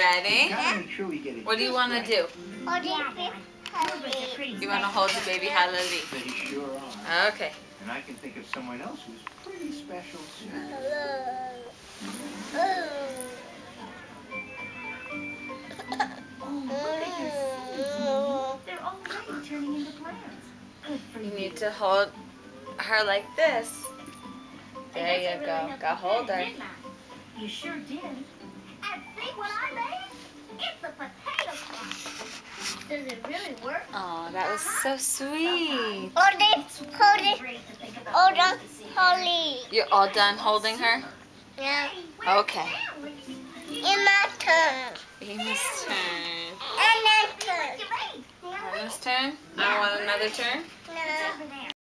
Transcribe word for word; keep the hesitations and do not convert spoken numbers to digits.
ready? Gotta make sure we get it What do you want to do? Hold it. You want to hold the baby Halali? They sure are. Okay. And I can think of someone else who's pretty special too. Oh, look at your seeds. They're already turning into plants. Good for you. You need to hold her like this. There you go. Go hold her. You sure did. And see what I made? It's a potato crop. Does it really work? Oh, that was so sweet. Hold it, hold it, hold on, hold it. You're all done holding her? Yeah. Okay. Emma's turn. Amy's turn. Emma's turn. Emma's turn? You want another turn? No.